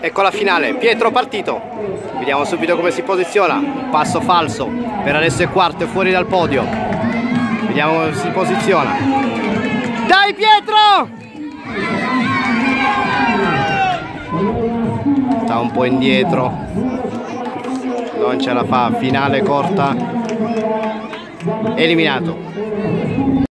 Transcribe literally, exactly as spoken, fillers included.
Ecco la finale, Pietro partito, vediamo subito come si posiziona, un passo falso, per adesso è quarto, è fuori dal podio, vediamo come si posiziona. Dai Pietro! Sta un po' indietro, non ce la fa, finale corta, eliminato.